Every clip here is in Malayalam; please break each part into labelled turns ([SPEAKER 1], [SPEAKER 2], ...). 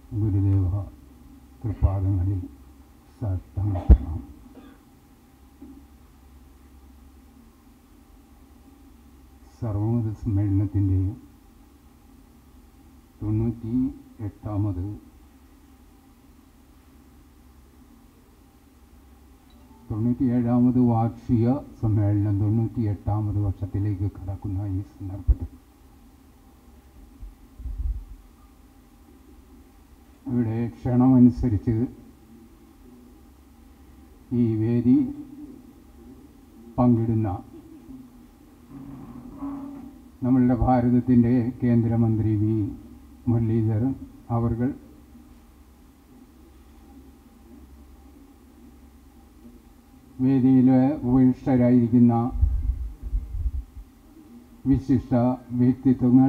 [SPEAKER 1] ഗുരുദേവ തൃപാദങ്ങളിൽ സാഷ്ടാംഗം. സർവമത സമ്മേളനത്തിൻ്റെ 97ാമത് വാർഷിക സമ്മേളനം 98ാമത് വർഷത്തിലേക്ക് കടക്കുന്ന ഈ സന്ദർഭത്തിൽ ഇവിടെ ക്ഷണമനുസരിച്ച് ഈ വേദി പങ്കിടുന്ന നമ്മളുടെ ഭാരതത്തിൻ്റെ കേന്ദ്രമന്ത്രി വി മുരളീധരൻ അവർകൾ, വേദിയിലെ ഉപവിഷ്ടരായിരിക്കുന്ന വിശിഷ്ട വ്യക്തിത്വങ്ങൾ,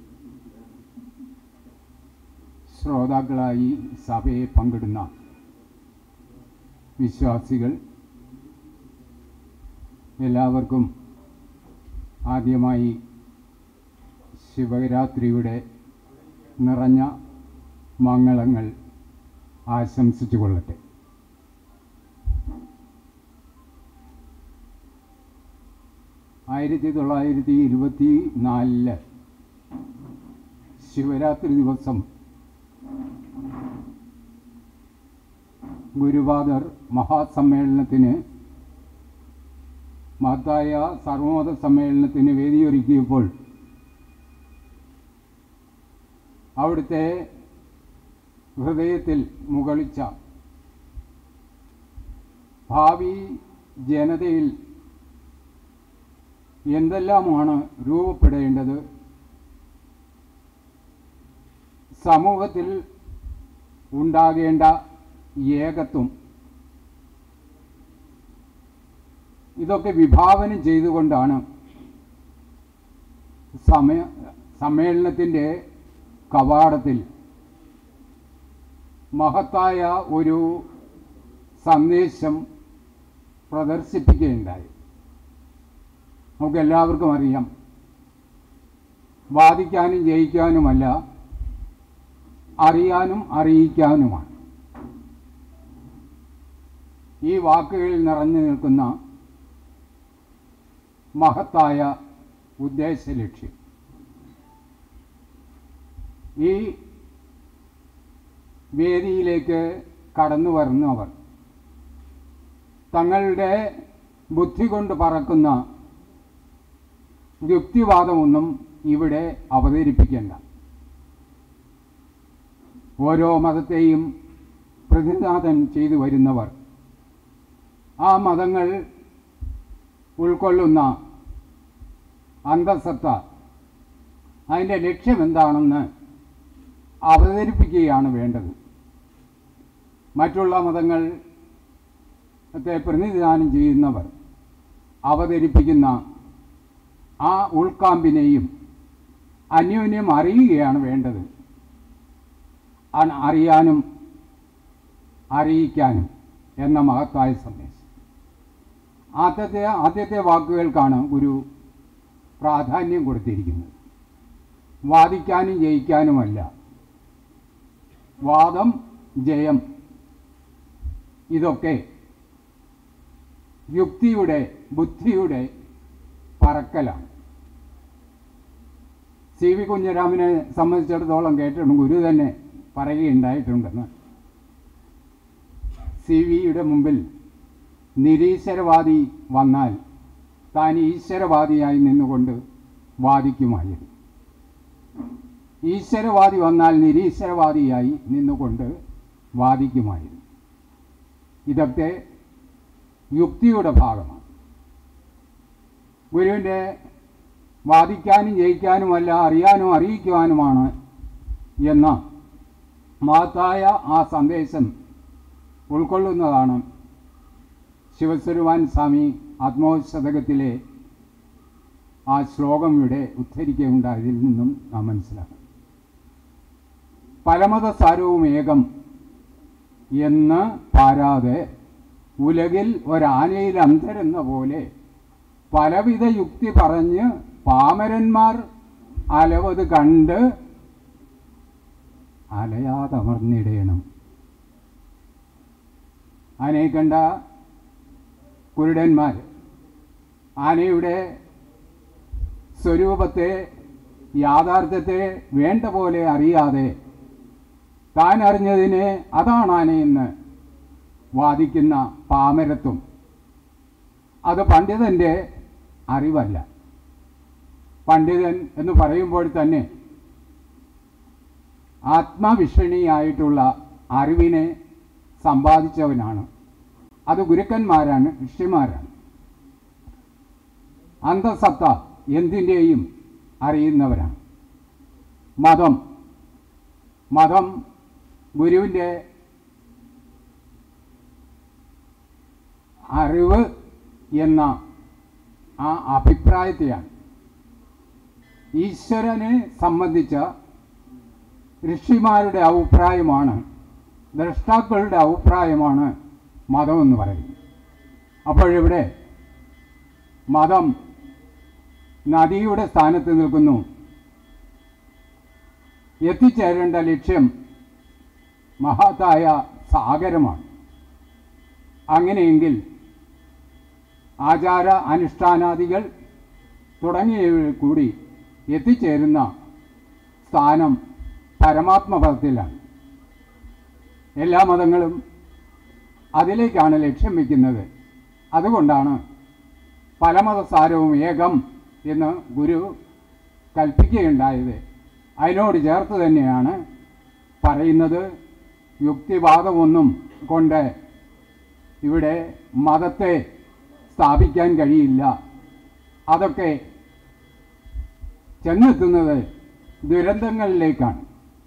[SPEAKER 1] ശ്രോതാക്കളായി സഭയെ പങ്കിടുന്ന വിശ്വാസികൾ, എല്ലാവർക്കും ആദ്യമായി ശിവരാത്രിയുടെ നിറഞ്ഞ മംഗളങ്ങൾ ആശംസിച്ചു കൊള്ളട്ടെ. ആയിരത്തി 1924 ശിവരാത്രി ദിവസം ഗുരുവാദർ മഹാസമ്മേളനത്തിന്, മഹത്തായ സർവമത സമ്മേളനത്തിന് വേദിയൊരുക്കിയപ്പോൾ അവിടുത്തെ ഹൃദയത്തിൽ മുകളിച്ച ഭാവി ജനതയിൽ എന്തെല്ലാമാണ് രൂപപ്പെടേണ്ടത്, സമൂഹത്തിൽ ഉണ്ടാകേണ്ട ഏകത്വം, ഇതൊക്കെ വിഭാവനം ചെയ്തുകൊണ്ടാണ് സമ്മേളനത്തിൻ്റെ കവാടത്തിൽ മഹത്തായ ഒരു സന്ദേശം പ്രദർശിപ്പിക്കുകയുണ്ടായി. നമുക്കെല്ലാവർക്കും അറിയാം, വാദിക്കാനും ജയിക്കാനുമല്ല, അറിയാനും അറിയിക്കാനുമാണ് ഈ വാക്കുകളിൽ നിറഞ്ഞു നിൽക്കുന്ന മഹത്തായ ഉദ്ദേശലക്ഷ്യം. ഈ വേദിയിലേക്ക് കടന്നു വരുന്നവർ തങ്ങളുടെ ബുദ്ധി കൊണ്ട് പറക്കുന്ന യുക്തിവാദമൊന്നും ഇവിടെ അവതരിപ്പിക്കേണ്ട. ഓരോ മതത്തെയും പ്രതിനിധാനം ചെയ്തു വരുന്നവർ ആ മതങ്ങൾ ഉൾക്കൊള്ളുന്ന അന്തസത്ത, അതിൻ്റെ ലക്ഷ്യമെന്താണെന്ന് അവതരിപ്പിക്കുകയാണ് വേണ്ടത്. മറ്റുള്ള മതങ്ങളെ പ്രതിനിധാനം ചെയ്യുന്നവർ അവതരിപ്പിക്കുന്ന ആ ഉൾക്കാമ്പിനെയും അന്യോന്യം അറിയുകയാണ് വേണ്ടത്. അറിയാനും അറിയിക്കാനും എന്ന മഹത്തായ സന്ദേശം. ആദ്യത്തെ വാക്കുകൾക്കാണ് ഗുരു പ്രാധാന്യം കൊടുത്തിരിക്കുന്നത്. വാദിക്കാനും ജയിക്കാനുമല്ല, വാദം ജയം ഇതൊക്കെ യുക്തിയുടെ ബുദ്ധിയുടെ പറക്കലാണ്. സി വി കുഞ്ഞിരാമനെ സംബന്ധിച്ചിടത്തോളം കേട്ടിട്ടുണ്ട്, ഗുരു തന്നെ പറയുകയുണ്ടായിട്ടുണ്ടെന്ന്. സി വിയുടെ മുമ്പിൽ നിരീശ്വരവാദി വന്നാൽ താൻ ഈശ്വരവാദിയായി നിന്നുകൊണ്ട് വാദിക്കുമായിരുന്നു. ഈശ്വരവാദി വന്നാൽ നിരീശ്വരവാദിയായി നിന്നുകൊണ്ട് വാദിക്കുമായിരുന്നു. ഇതൊക്കെ യുക്തിയുടെ ഭാഗമാണ്. ഗുരുവിൻ്റെ വാദിക്കാനും ജയിക്കാനുമല്ല, അറിയാനും അറിയിക്കുവാനുമാണ് എന്ന മഹത്തായ ആ സന്ദേശം ഉൾക്കൊള്ളുന്നതാണ് ശിവസ്വരൂപാൻ സ്വാമി ആത്മോശതകത്തിലെ ആ ശ്ലോകം ഇവിടെ ഉദ്ധരിക്കുകയുണ്ടായതിൽ നിന്നും നാം മനസ്സിലാക്കണം. പരമത സാരവും ഏകം എന്ന് പാരാതെ ഉലകിൽ ഒരാനയിൽ അന്ധരെന്ന പോലെ പലവിധ യുക്തി പറഞ്ഞ് പാമരന്മാർ അലവത് കണ്ട് അലയാതമർന്നിടയണം. ആനയെ കണ്ട കുരുടന്മാർ ആനയുടെ സ്വരൂപത്തെ, യാഥാർത്ഥ്യത്തെ വേണ്ട പോലെ അറിയാതെ താൻ അറിഞ്ഞതിനെ അതാണ് ആനയെന്ന് വാദിക്കുന്ന പാമരത്വം അത് പണ്ഡിതൻ്റെ അറിവല്ല. പണ്ഡിതൻ എന്ന് പറയുമ്പോൾ തന്നെ ആത്മവിഷണിയായിട്ടുള്ള അറിവിനെ സമ്പാദിച്ചവനാണ്. അത് ഗുരുക്കന്മാരാണ്, ഋഷിമാരാണ്. അന്തസത്ത എന്തിൻ്റെയും അറിയുന്നവരാണ്. മതം ഗുരുവിൻ്റെ അറിവ് എന്ന ആ അഭിപ്രായത്തെയാണ്. ഈശ്വരനെ സംബന്ധിച്ച ഋഷിമാരുടെ അഭിപ്രായമാണ്, ദ്രഷ്ടാക്കളുടെ അഭിപ്രായമാണ് മതമെന്ന് പറയുന്നത്. അപ്പോഴിവിടെ മതം നദിയുടെ സ്ഥാനത്ത് നിൽക്കുന്നു. എത്തിച്ചേരേണ്ട ലക്ഷ്യം മഹത്തായ സാഗരമാണ്. അങ്ങനെയെങ്കിൽ ആചാര അനുഷ്ഠാനാദികൾ തുടങ്ങിയവയിൽ കൂടി എത്തിച്ചേരുന്ന സ്ഥാനം പരമാത്മപദത്തിലാണ്. എല്ലാ മതങ്ങളും അതിലേക്കാണ് ലക്ഷ്യം വയ്ക്കുന്നത്. അതുകൊണ്ടാണ് പലമതസാരവും ഏകം എന്ന് ഗുരു കൽപ്പിക്കുകയുണ്ടായത്. അതിനോട് ചേർത്ത് തന്നെയാണ് പറയുന്നത്, യുക്തിവാദമൊന്നും കൊണ്ട് ഇവിടെ മതത്തെ സ്ഥാപിക്കാൻ കഴിയില്ല. അതൊക്കെ ചെന്നെത്തുന്നത് ദുരന്തങ്ങളിലേക്കാണ്.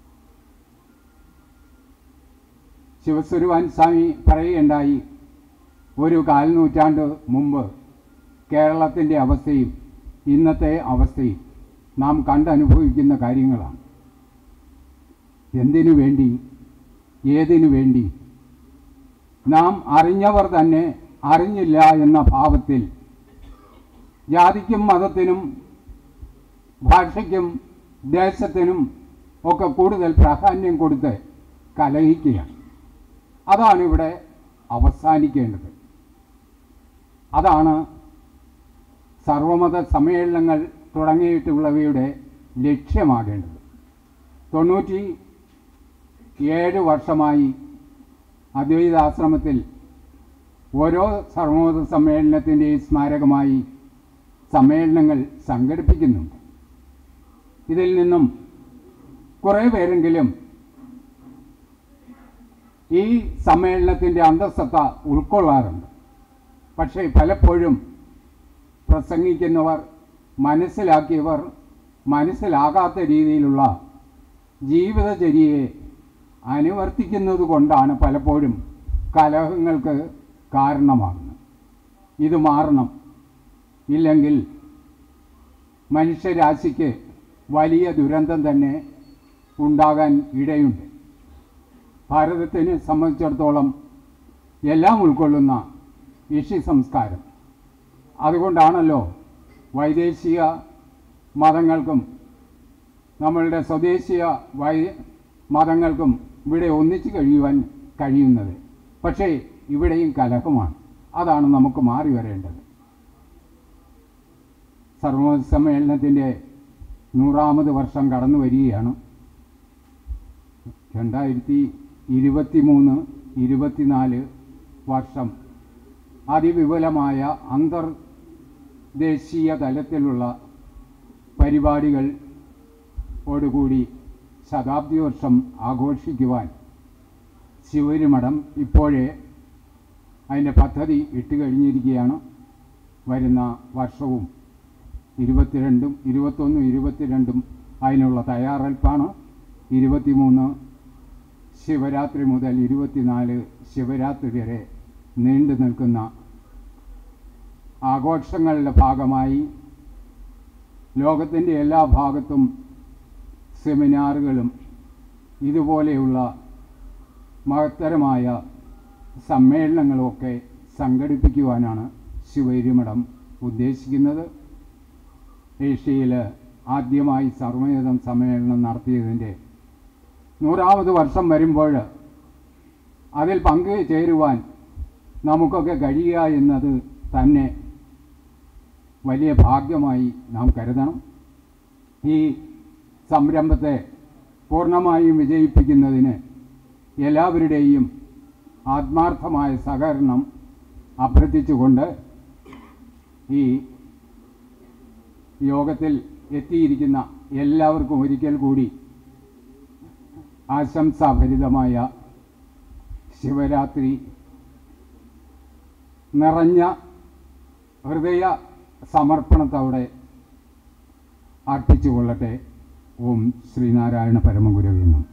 [SPEAKER 1] ശിവസ്വരൂപാൻ സ്വാമി പറയുകയുണ്ടായി, ഒരു 4 നൂറ്റാണ്ട് മുമ്പ് കേരളത്തിൻ്റെ അവസ്ഥയും ഇന്നത്തെ അവസ്ഥയും നാം കണ്ടനുഭവിക്കുന്ന കാര്യങ്ങളാണ്. എന്തിനു വേണ്ടി, ഏതിനു വേണ്ടി? നാം അറിഞ്ഞവർ തന്നെ അറിഞ്ഞില്ല എന്ന ഭാവത്തിൽ ജാതിക്കും മതത്തിനും ഭാഷയ്ക്കും ദേശത്തിനും ഒക്കെ കൂടുതൽ പ്രാധാന്യം കൊടുത്ത് കലഹിക്കുകയാണ്. അതാണ് ഇവിടെ അവസാനിക്കേണ്ടത്. അതാണ് സർവമത സമ്മേളനങ്ങൾ തുടങ്ങിയിട്ടുള്ളവയുടെ ലക്ഷ്യമാകേണ്ടത്. 97 വർഷമായി അദ്വൈതാശ്രമത്തിൽ ഓരോ സർവമത സമ്മേളനത്തിൻ്റെയും സ്മാരകമായി സമ്മേളനങ്ങൾ സംഘടിപ്പിക്കുന്നുണ്ട്. ഇതിൽ നിന്നും കുറേ പേരെങ്കിലും ഈ സമ്മേളനത്തിൻ്റെ അന്തസ്സത്ത ഉൾക്കൊള്ളാറുണ്ട്. പക്ഷേ പലപ്പോഴും പ്രസംഗിക്കുന്നവർ, മനസ്സിലാക്കിയവർ മനസ്സിലാകാത്ത രീതിയിലുള്ള ജീവിതചര്യയെ അനുവർത്തിക്കുന്നത് കൊണ്ടാണ് പലപ്പോഴും കലഹങ്ങൾക്ക് കാരണമാകുന്നത്. ഇത് മാറണം. ഇല്ലെങ്കിൽ മനുഷ്യരാശിക്ക് വലിയ ദുരന്തം തന്നെ ഉണ്ടാകാൻ ഇടയുണ്ട്. ഭാരതത്തിനെ സംബന്ധിച്ചിടത്തോളം എല്ലാം ഉൾക്കൊള്ളുന്ന ഋഷി സംസ്കാരം. അതുകൊണ്ടാണല്ലോ വൈദേശിക മതങ്ങൾക്കും നമ്മളുടെ സ്വദേശീയ മതങ്ങൾക്കും ഇവിടെ ഒന്നിച്ച് കഴിയുവാൻ കഴിയുന്നത്. പക്ഷേ ഇവിടെയും കലഹമാണ്. അതാണ് നമുക്ക് മാറി വരേണ്ടത്. സർവമത സമ്മേളനത്തിൻ്റെ 100ാമത് വർഷം കടന്നു വരികയാണ്. 2023-24 വർഷം അതിവിപുലമായ അന്തർദേശീയ തലത്തിലുള്ള പരിപാടികളോടുകൂടി ശതാബ്ദി വർഷം ആഘോഷിക്കുവാൻ ശിവരിമഠം ഇപ്പോഴേ അതിൻ്റെ പദ്ധതി ഇട്ട് കഴിഞ്ഞിരിക്കുകയാണ്. വരുന്ന വർഷവും 22, 21, 22 അതിനുള്ള തയ്യാറെടുപ്പാണ്. 23 ശിവരാത്രി മുതൽ 24 ശിവരാത്രി വരെ നീണ്ടു നിൽക്കുന്ന ആഘോഷങ്ങളുടെ ഭാഗമായി ലോകത്തിൻ്റെ എല്ലാ ഭാഗത്തും സെമിനാറുകളും ഇതുപോലെയുള്ള മഹത്തരമായ സമ്മേളനങ്ങളുമൊക്കെ സംഘടിപ്പിക്കുവാനാണ് ശിവരിമഠം ഉദ്ദേശിക്കുന്നത്. ഏഷ്യയിൽ ആദ്യമായി സർവമത സമ്മേളനം നടത്തിയതിൻ്റെ 100ാമത് വർഷം വരുമ്പോൾ അതിൽ പങ്കുചേരുവാൻ നമുക്കൊക്കെ കഴിയുക എന്നത് തന്നെ വലിയ ഭാഗ്യമായി നാം കരുതണം. ഈ സംരംഭത്തെ പൂർണ്ണമായും വിജയിപ്പിക്കുന്നതിന് എല്ലാവരുടെയും ആത്മാർത്ഥമായ സഹകരണം അഭ്യർത്ഥിച്ചുകൊണ്ട് ഈ യോഗത്തിൽ എത്തിയിരിക്കുന്ന എല്ലാവർക്കും ഒരിക്കൽ കൂടി ആശംസാഭരിതമായ ശിവരാത്രി നിറഞ്ഞ ഹൃദയ സമർപ്പണത്തോടെ അർപ്പിച്ചുകൊള്ളട്ടെ. ഓം ശ്രീനാരായണ പരമഗുരവേ നമഃ.